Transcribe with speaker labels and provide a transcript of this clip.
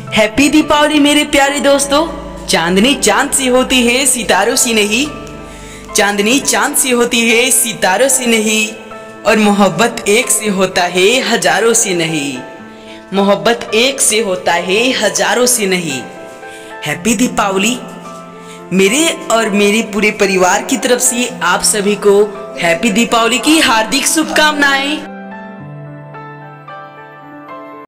Speaker 1: Happy Deepawali मेरे प्यारे दोस्तों। चांदनी चांद से होती है सितारों से नहीं, चांदनी चांद से होती है सितारों से नहीं, और मोहब्बत एक से होता है हजारों से नहीं, मोहब्बत एक से होता है हजारों से नहीं। हैप्पी दीपावली। मेरे और मेरे पूरे परिवार की तरफ से आप सभी को हैप्पी दीपावली की हार्दिक शुभकामनाएं।